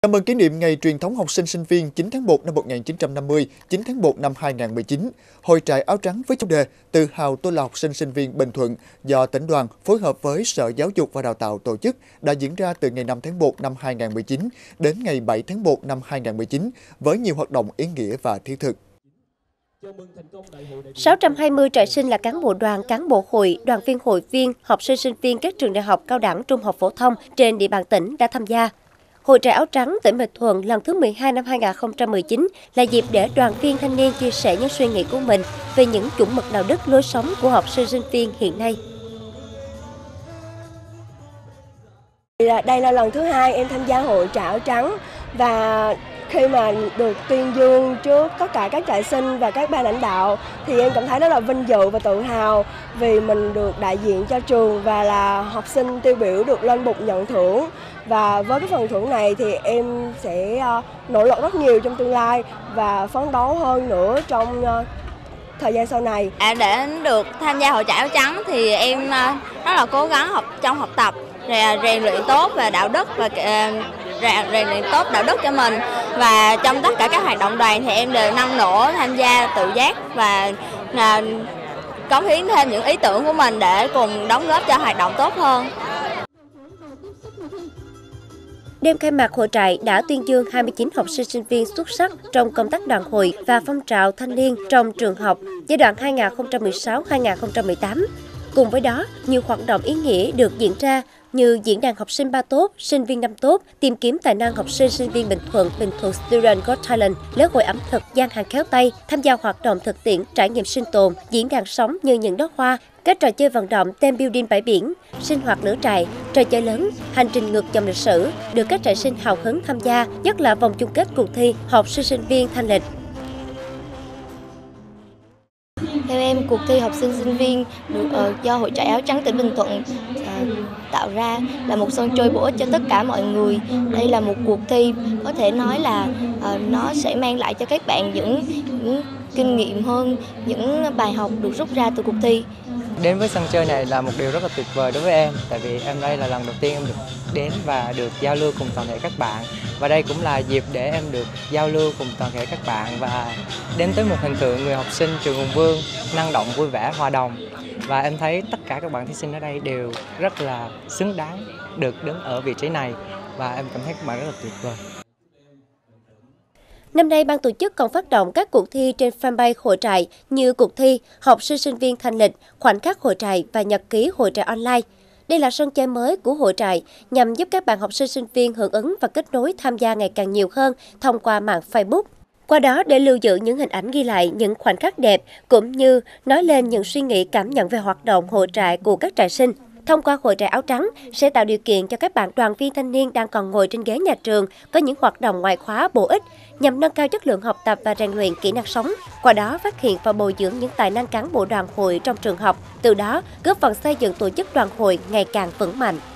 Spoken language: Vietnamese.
Chào mừng kỷ niệm Ngày truyền thống học sinh sinh viên 9 tháng 1 năm 1950, 9 tháng 1 năm 2019, Hội trại áo trắng với chủ đề Tự hào tôi là học sinh sinh viên Bình Thuận do tỉnh đoàn phối hợp với Sở Giáo dục và Đào tạo tổ chức đã diễn ra từ ngày 5 tháng 1 năm 2019 đến ngày 7 tháng 1 năm 2019 với nhiều hoạt động ý nghĩa và thiết thực. 620 trại sinh là cán bộ đoàn, cán bộ hội, đoàn viên hội viên, học sinh sinh viên các trường đại học, cao đẳng, trung học phổ thông trên địa bàn tỉnh đã tham gia. Hội trại áo trắng tỉnh Bình Thuận lần thứ 12 năm 2019 là dịp để đoàn viên thanh niên chia sẻ những suy nghĩ của mình về những chuẩn mực đạo đức lối sống của học sinh sinh viên hiện nay. Đây là lần thứ 2 em tham gia hội trại áo trắng và khi mà được tuyên dương trước tất cả các trại sinh và các ban lãnh đạo thì em cảm thấy rất là vinh dự và tự hào vì mình được đại diện cho trường và là học sinh tiêu biểu được lên bục nhận thưởng. Và với cái phần thưởng này thì em sẽ nỗ lực rất nhiều trong tương lai và phấn đấu hơn nữa trong thời gian sau này. Để được tham gia hội trại áo trắng thì em rất là cố gắng trong học tập, rèn luyện tốt về đạo đức và rèn luyện tốt đạo đức cho mình. Và trong tất cả các hoạt động đoàn thì em đều năng nổ tham gia tự giác và cống hiến thêm những ý tưởng của mình để cùng đóng góp cho hoạt động tốt hơn. Đêm khai mạc hội trại đã tuyên dương 29 học sinh sinh viên xuất sắc trong công tác đoàn hội và phong trào thanh niên trong trường học giai đoạn 2016-2018. Cùng với đó, nhiều hoạt động ý nghĩa được diễn ra như diễn đàn học sinh 3 tốt, sinh viên 5 tốt, tìm kiếm tài năng học sinh sinh viên Bình Thuận Student Got Talent, lễ hội ẩm thực gian hàng khéo tay, tham gia hoạt động thực tiễn trải nghiệm sinh tồn, diễn đàn sống như những đóa hoa, các trò chơi vận động team building bãi biển, sinh hoạt lửa trại, trò chơi lớn, hành trình ngược dòng lịch sử được các trại sinh hào hứng tham gia, nhất là vòng chung kết cuộc thi học sinh sinh viên thanh lịch. Theo em, cuộc thi học sinh sinh viên do Hội trại áo trắng tỉnh Bình Thuận tạo ra là một sân chơi bổ ích cho tất cả mọi người. Đây là một cuộc thi có thể nói là nó sẽ mang lại cho các bạn những kinh nghiệm hơn, những bài học được rút ra từ cuộc thi. Đến với sân chơi này là một điều rất là tuyệt vời đối với em, tại vì em đây là lần đầu tiên em được đến và được giao lưu cùng toàn thể các bạn. Và đây cũng là dịp để em được giao lưu cùng toàn thể các bạn và đến tới một hình tượng người học sinh trường Hùng Vương năng động, vui vẻ, hòa đồng. Và em thấy tất cả các bạn thí sinh ở đây đều rất là xứng đáng được đứng ở vị trí này và em cảm thấy các bạn rất là tuyệt vời. Năm nay, ban tổ chức còn phát động các cuộc thi trên fanpage hội trại như cuộc thi học sinh sinh viên thanh lịch, khoảnh khắc hội trại và nhật ký hội trại online. Đây là sân chơi mới của hội trại nhằm giúp các bạn học sinh sinh viên hưởng ứng và kết nối tham gia ngày càng nhiều hơn thông qua mạng Facebook. Qua đó để lưu giữ những hình ảnh ghi lại những khoảnh khắc đẹp cũng như nói lên những suy nghĩ cảm nhận về hoạt động hội trại của các trại sinh. Thông qua hội trại áo trắng sẽ tạo điều kiện cho các bạn đoàn viên thanh niên đang còn ngồi trên ghế nhà trường có những hoạt động ngoại khóa bổ ích nhằm nâng cao chất lượng học tập và rèn luyện kỹ năng sống, qua đó phát hiện và bồi dưỡng những tài năng cán bộ đoàn hội trong trường học, từ đó góp phần xây dựng tổ chức đoàn hội ngày càng vững mạnh.